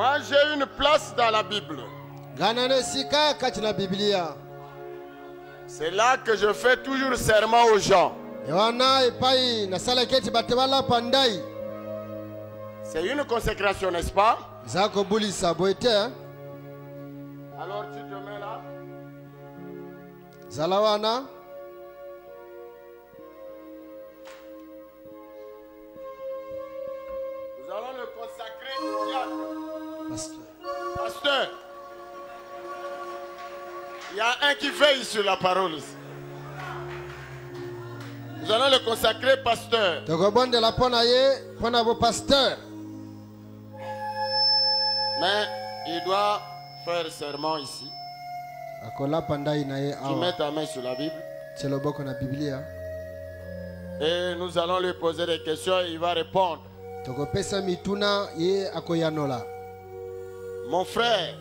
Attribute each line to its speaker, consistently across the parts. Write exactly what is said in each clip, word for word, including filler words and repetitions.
Speaker 1: Moi, j'ai une place dans la Bible. C'est là que je fais toujours serment aux gens. C'est une consécration, n'est-ce pas? Alors tu te mets là.
Speaker 2: Zalawana.
Speaker 1: Nous allons le consacrer au diable.
Speaker 2: Pasteur.
Speaker 1: Pasteur. Il y a un qui veille sur la parole ici. Nous allons le consacrer pasteur. Mais il doit faire serment ici. Tu mets ta main sur la Bible. Et nous allons lui poser des questions et il va répondre. Mon frère,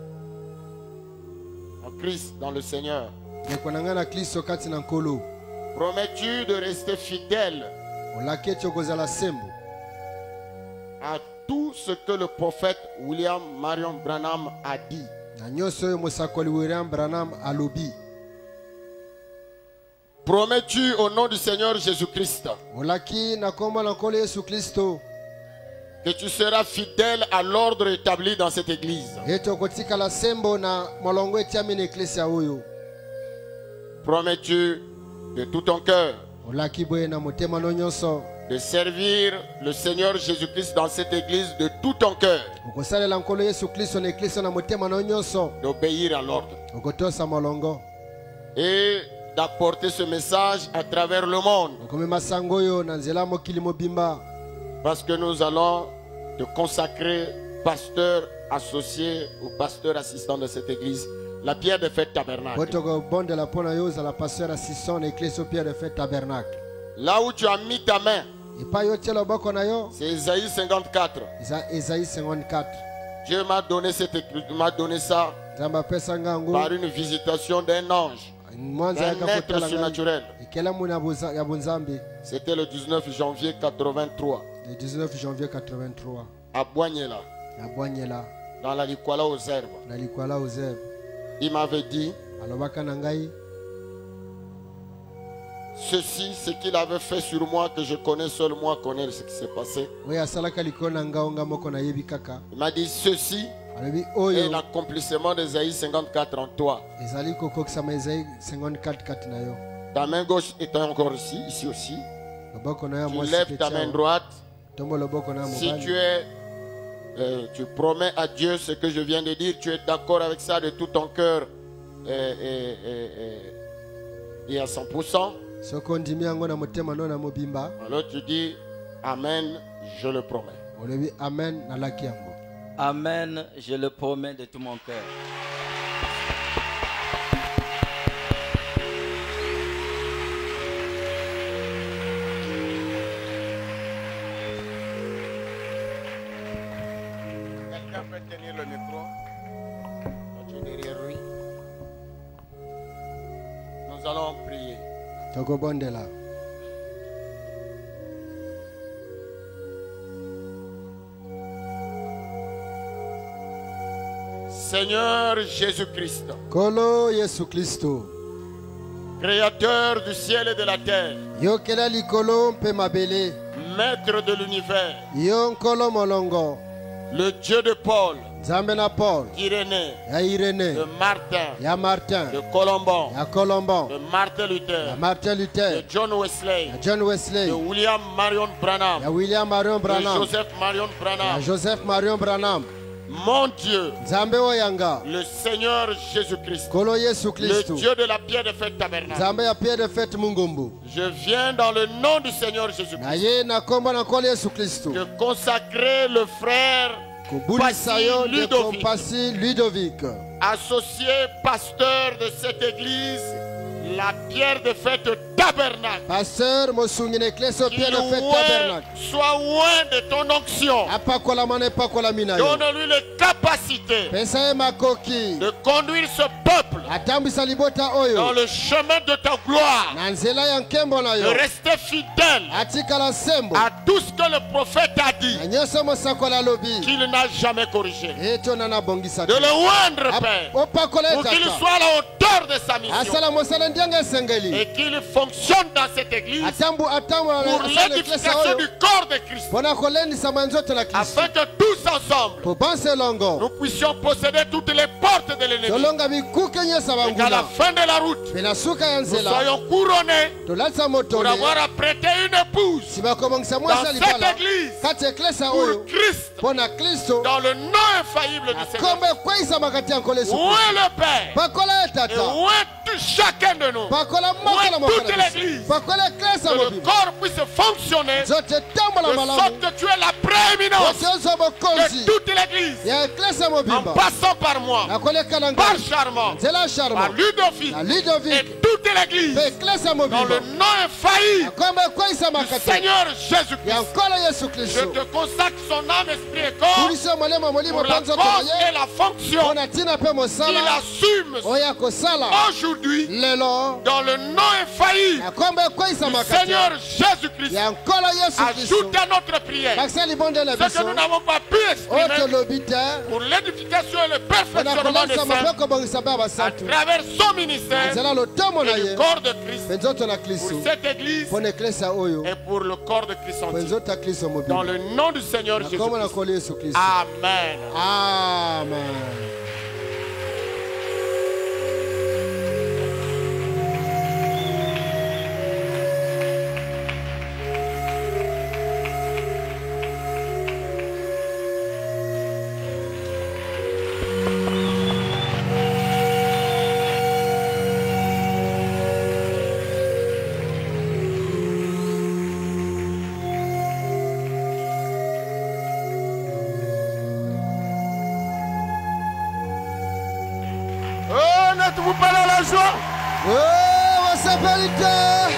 Speaker 1: en Christ, dans le Seigneur, promets-tu de rester fidèle à tout ce que le prophète William Marion Branham a dit? Promets-tu au nom du Seigneur Jésus-Christ que tu seras fidèle à l'ordre établi dans cette église? Promets-tu de tout ton cœur de servir le Seigneur Jésus-Christ dans cette église de tout ton cœur, d'obéir à l'ordre et d'apporter ce message à travers le monde? Parce que nous allons te consacrer pasteur associé ou pasteur assistant de cette église, la pierre de fête tabernacle. Là où tu as mis ta main, c'est Isaïe cinquante-quatre. Dieu m'a donné, m'a donné ça par une visitation d'un ange, d'un être surnaturel. C'était le dix-neuf janvier quatre-vingt-trois.
Speaker 2: Le dix-neuf janvier quatre-vingt-trois.
Speaker 1: À Boignela.
Speaker 2: À Boignela.
Speaker 1: Dans la Likwala aux herbes.
Speaker 2: La Likwala aux herbes.
Speaker 1: Il m'avait dit ceci, ce qu'il avait fait sur moi, que je connais, seul moi connais ce qui s'est passé. Il m'a dit ceci est l'accomplissement d'Ésaïe cinquante-quatre en toi. Ta main gauche est encore ici, ici aussi. Tu lèves ta main droite. Si tu es, euh, tu promets à Dieu ce que je viens de dire, tu es d'accord avec ça de tout ton cœur et, et, et, et, et à cent pour cent. Alors tu dis Amen, je le promets.
Speaker 3: Amen, je le promets de tout mon cœur.
Speaker 1: Quelqu'un peut tenir le micro? Tu es derrière lui. Nous allons prier. Seigneur Jésus-Christ, Créateur du ciel et de la terre, Maître de l'univers, le Dieu de Paul, d'Irénée, de Martin, de Colombon, de Martin Luther, de John Wesley, de William Marion Branham, de Joseph Marion Branham,
Speaker 2: Joseph Branham.
Speaker 1: Mon Dieu, le Seigneur Jésus-Christ, le Dieu de la pierre de fête tabernacle, je viens dans le nom du Seigneur Jésus-Christ de consacrer le frère Passy Ludovic, associé pasteur de cette église, la la pierre de fête tabernacle.
Speaker 2: Pasteur, mosungi ne kleso pierre de fête tabernacle.
Speaker 1: Sois loin de ton onction.
Speaker 2: Apakola mane pakola minayo.
Speaker 1: Donne-lui les capacités
Speaker 2: Pesa makoki.
Speaker 1: de conduire ce peuple
Speaker 2: Atambisa libota oyo.
Speaker 1: dans le chemin de ta gloire.
Speaker 2: Na nzela ya nkembo na
Speaker 1: De
Speaker 2: yo.
Speaker 1: rester fidèle
Speaker 2: Atikala sembo.
Speaker 1: à tout ce que le prophète a dit,
Speaker 2: Na nyoso mosakola lobi.
Speaker 1: qu'il n'a jamais corrigé.
Speaker 2: Eto nana bongisa.
Speaker 1: De le oindre, Père,
Speaker 2: Opakola
Speaker 1: pour qu'il
Speaker 2: tata.
Speaker 1: soit à la hauteur de sa mission
Speaker 2: Asala mosala ndianga sengeli.
Speaker 1: et qu'il fonctionne dans cette église
Speaker 2: Atambu atambu
Speaker 1: pour l'édification du corps de Christ,
Speaker 2: Pona kolendisa manzoto la Kristo.
Speaker 1: afin que tous ensemble
Speaker 2: Po banse longo.
Speaker 1: nous puissions posséder toutes les portes de l'ennemi.
Speaker 2: Tolonga bikuke nyesa
Speaker 1: Et qu'à la
Speaker 2: bangula.
Speaker 1: fin de la route,
Speaker 2: Pena suka ya
Speaker 1: nous
Speaker 2: nzela.
Speaker 1: soyons couronnés
Speaker 2: Tolatsa
Speaker 1: pour
Speaker 2: motole.
Speaker 1: avoir apprêté une épouse
Speaker 2: Sibakomongisa
Speaker 1: dans
Speaker 2: mwasa
Speaker 1: cette
Speaker 2: libala.
Speaker 1: église
Speaker 2: Kati eklesa
Speaker 1: pour
Speaker 2: oyo.
Speaker 1: Christ,
Speaker 2: Pona Kristo.
Speaker 1: dans le nom infaillible du Seigneur.
Speaker 2: Kombe kwaisa makati ya nkole
Speaker 1: Où
Speaker 2: Yesu.
Speaker 1: est le Père?
Speaker 2: Pakola
Speaker 1: Et
Speaker 2: tata.
Speaker 1: où est tout chacun de nous?
Speaker 2: Pakola makala
Speaker 1: Où est toute
Speaker 2: makala.
Speaker 1: l'église?
Speaker 2: Pakola eklesa
Speaker 1: Que le
Speaker 2: mobi.
Speaker 1: corps puisse fonctionner
Speaker 2: Zote
Speaker 1: de
Speaker 2: tambola malamu.
Speaker 1: sorte que tu es la prééminence
Speaker 2: Oteozo
Speaker 1: de
Speaker 2: bokonzi.
Speaker 1: toute l'église,
Speaker 2: Ya eklesa
Speaker 1: en
Speaker 2: mobimba.
Speaker 1: passant par moi,
Speaker 2: Nakole kalanga.
Speaker 1: par Charmant,
Speaker 2: Nzela
Speaker 1: par
Speaker 2: charma.
Speaker 1: Ludovic
Speaker 2: Na
Speaker 1: et
Speaker 2: Ludovic.
Speaker 1: toute l'église,
Speaker 2: Pe eklesa
Speaker 1: dans
Speaker 2: mobimba.
Speaker 1: le nom infaillible
Speaker 2: Kombe kwaisa
Speaker 1: du
Speaker 2: makati.
Speaker 1: Seigneur
Speaker 2: Ya
Speaker 1: Jésus-Christ.
Speaker 2: nkole Yesu
Speaker 1: Je
Speaker 2: Kristo.
Speaker 1: te consacre son âme, esprit et corps
Speaker 2: Tuliso molema molimo
Speaker 1: pour la
Speaker 2: panzo
Speaker 1: cause
Speaker 2: toye.
Speaker 1: et la fonction
Speaker 2: Pona tina pe
Speaker 1: qu'il
Speaker 2: mosala.
Speaker 1: assume
Speaker 2: Oya kosala.
Speaker 1: aujourd'hui
Speaker 2: Lelo.
Speaker 1: dans le nom infaillible
Speaker 2: Ya kombe kwaisa
Speaker 1: du
Speaker 2: makati.
Speaker 1: Seigneur Jésus-Christ.
Speaker 2: Ya nkole Yesu Kristo.
Speaker 1: Ajoute à notre prière
Speaker 2: Bakisa libonde la
Speaker 1: ce que
Speaker 2: biso.
Speaker 1: nous n'avons pas pu exprimer
Speaker 2: Oto lobite.
Speaker 1: pour l'édification et le
Speaker 2: Pona
Speaker 1: perfectionnement des
Speaker 2: kolasa
Speaker 1: saints
Speaker 2: maboko bongisa ba
Speaker 1: à
Speaker 2: basantu.
Speaker 1: travers son ministère
Speaker 2: Nzela lotomo na
Speaker 1: et
Speaker 2: ye.
Speaker 1: le corps de Christ,
Speaker 2: Penzoto na
Speaker 1: pour
Speaker 2: Kristo.
Speaker 1: cette église
Speaker 2: Pona eklesa oyo.
Speaker 1: et pour le corps de Christ entier.
Speaker 2: Penzoto ya Kristo
Speaker 1: Dans
Speaker 2: mobimba.
Speaker 1: le nom du Seigneur
Speaker 2: Na komo na
Speaker 1: Jésus-Christ.
Speaker 2: kole Yesu Kristo.
Speaker 1: Amen.
Speaker 2: Amen.
Speaker 1: Oh, n'êtes-vous pas dans la joie?
Speaker 2: Oh, wasapelite.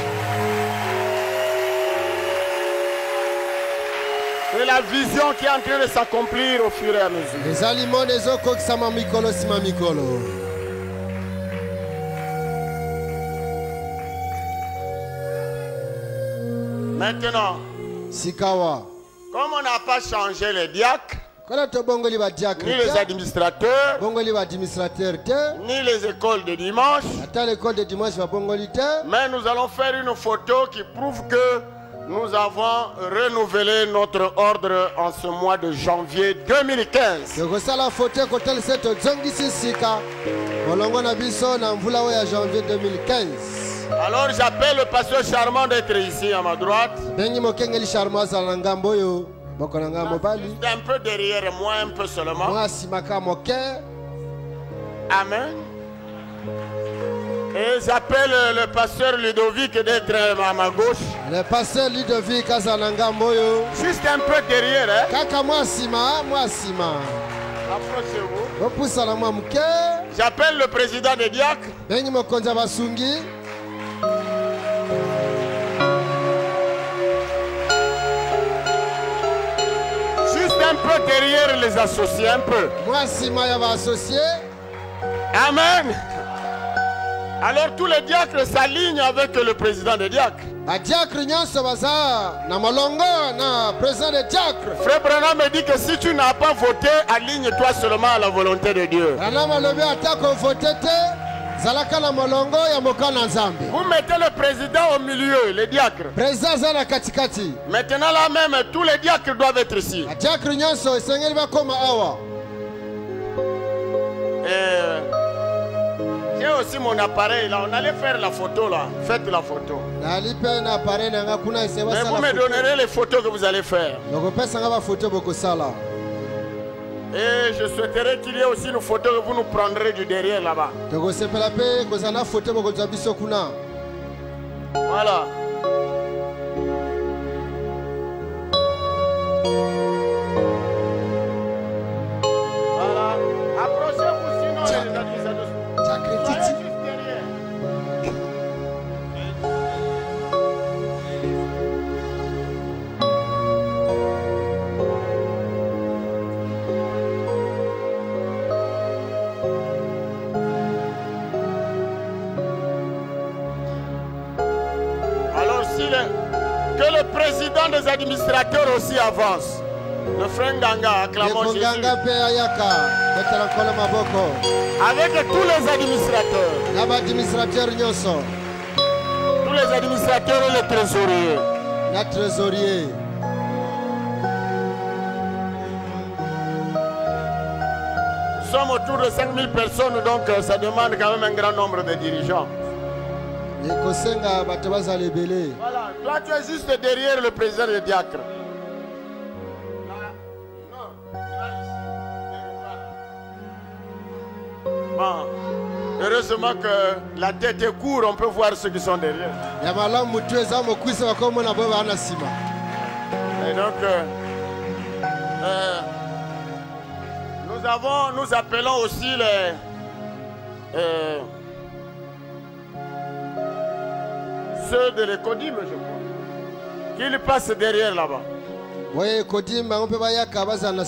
Speaker 1: C'est la vision qui est en train de s'accomplir au fur et à mesure.
Speaker 2: Ezali monde ezokokisama mikolo sima mikolo.
Speaker 1: Maintenant,
Speaker 2: Sikawa.
Speaker 1: comme on n'a pas changé les diacres,
Speaker 2: Kola to bongoli ba diacre.
Speaker 1: ni les administrateurs,
Speaker 2: Bongoli ba administrateur te.
Speaker 1: ni les écoles de dimanche,
Speaker 2: Ata l'école de dimanche ba bongoli te.
Speaker 1: mais nous allons faire une photo qui prouve que nous avons renouvelé notre ordre en ce mois de janvier deux mille quinze.
Speaker 2: Yokosala photo kotel seto zongisi sika. Molongo na biso na mvula oyo ya janvier deux mille quinze.
Speaker 1: Alors j'appelle le pasteur Charmant d'être ici à ma droite.
Speaker 2: Bengi mokengeli charmo azala na ngambo oyo. Boko na ngambo bali.
Speaker 1: Juste un peu derrière moi, un peu seulement.
Speaker 2: Mwa simaka moke.
Speaker 1: Amen. Et j'appelle le pasteur Ludovic d'être à ma gauche.
Speaker 2: Le pasteur Ludovic azala na ngambo oyo.
Speaker 1: Juste un peu derrière, hein.
Speaker 2: Kaka mwa sima, mwa sima.
Speaker 1: Approchez-vous.
Speaker 2: Opusala mwa moke.
Speaker 1: J'appelle le président des diacres.
Speaker 2: Bengi mokonzi ya basungi.
Speaker 1: Juste un peu derrière les associés, un peu.
Speaker 2: Mwa sima ya baassocié.
Speaker 1: Amen. Alors tous les diacres s'alignent avec le président des diacres.
Speaker 2: Badiacre nyonso baza na molongo na président de diacre.
Speaker 1: Frère Branham me dit que si tu n'as pas voté, aligne-toi seulement à la volonté de Dieu.
Speaker 2: Branham alobi atako vote te. Zalaka na molongo ya mokana nzambe.
Speaker 1: Vous mettez le président au milieu, les diacres.
Speaker 2: Président za na katikati.
Speaker 1: Maintenant là même, tous les diacres doivent être ici.
Speaker 2: Badiacre nyonso esengeli bakoma awa.
Speaker 1: Et j'ai aussi mon appareil là, on allait faire la photo là. Faites la photo.
Speaker 2: Nali pe na appareil na nga kuna ese
Speaker 1: Mais vous me
Speaker 2: basala.
Speaker 1: donnerez les photos que vous allez faire.
Speaker 2: Lokopesa nga ba photo bokosala.
Speaker 1: Et je souhaiterais qu'il y ait aussi une photo que vous nous prendrez du derrière là-bas.
Speaker 2: Tokosepela pe kozala photo bokozwa biso kuna.
Speaker 1: Voilà. Voilà. Approchez-vous sinon les administrateurs. Soyez juste derrière. aussi le, que le président des administrateurs aussi avance. Le frère Nganga, acclamons Jésus. Avec tous les administrateurs. Tous les administrateurs et les trésoriers.
Speaker 2: La trésorier.
Speaker 1: Nous sommes autour de cinq mille personnes, donc ça demande quand même un grand nombre de dirigeants. Voilà, toi tu es juste derrière le président des diacres. Bon, heureusement que la tête est courte, on peut voir ceux qui sont derrière. Et donc, euh, euh, nous avons, nous appelons aussi les euh, ceux de l'écodime, je crois, qu'ils passent derrière là-bas.
Speaker 2: Oui, Kodim, on peut pas y aller.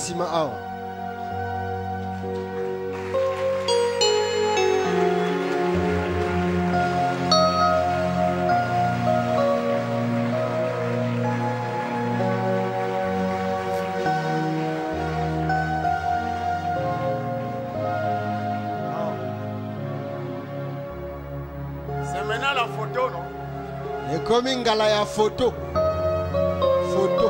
Speaker 2: Comme une galaya photo. Photo.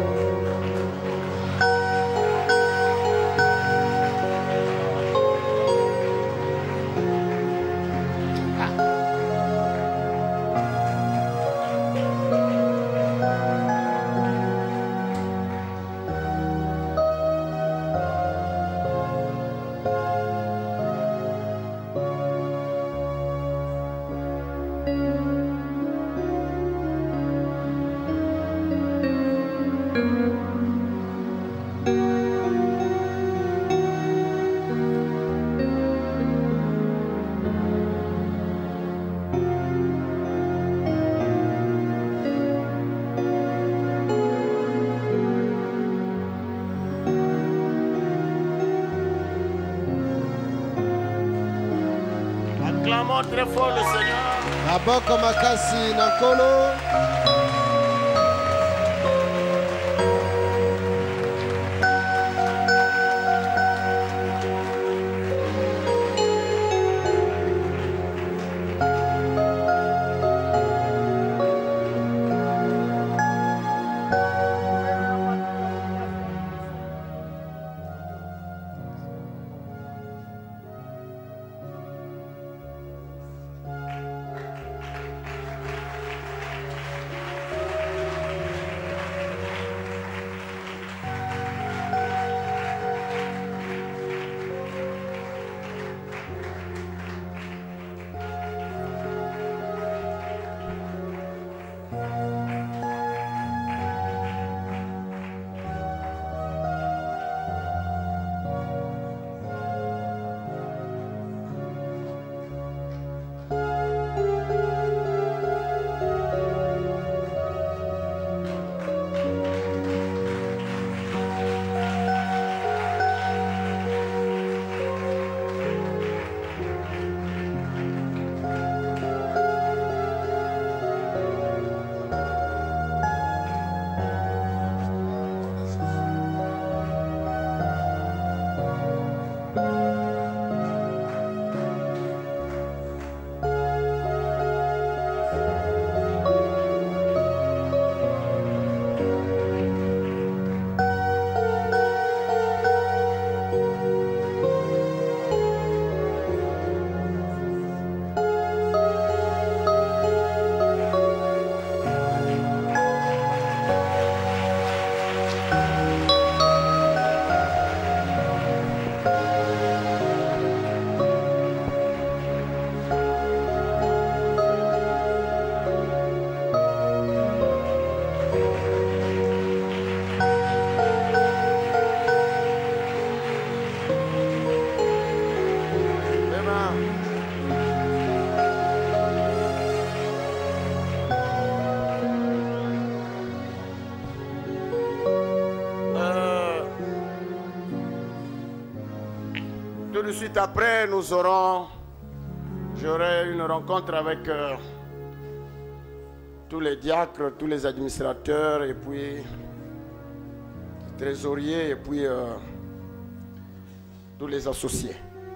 Speaker 1: Acclamons très fort le Seigneur.
Speaker 2: Aboko makasi nankolo.
Speaker 1: Tout de suite après, nous aurons, j'aurai une rencontre avec euh, tous les diacres, tous les administrateurs, et puis trésoriers, et puis euh, tous les associés.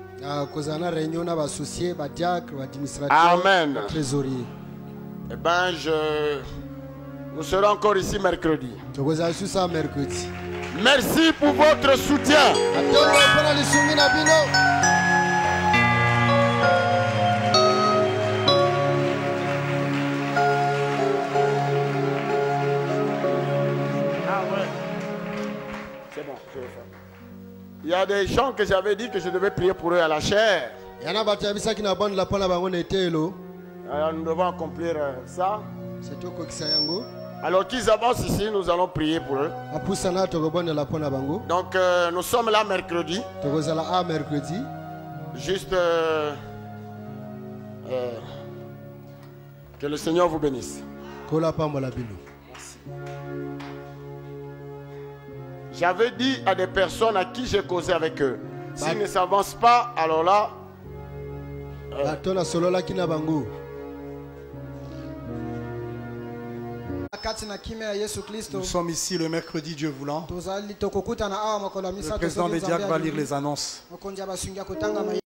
Speaker 1: Amen. Eh bien, je... nous serons encore ici mercredi. Merci pour votre soutien. Il y a des gens que j'avais dit que je devais prier pour eux à la chair. Alors nous devons accomplir ça. Alors qu'ils avancent ici, nous allons prier pour eux. Donc euh, nous sommes là mercredi. Juste euh, euh, que le Seigneur vous bénisse. J'avais dit à des personnes à qui j'ai causé avec eux, s'ils ne s'avancent pas, alors là, euh,
Speaker 4: nous sommes ici le mercredi, Dieu voulant. Le président des diacres va lire les annonces.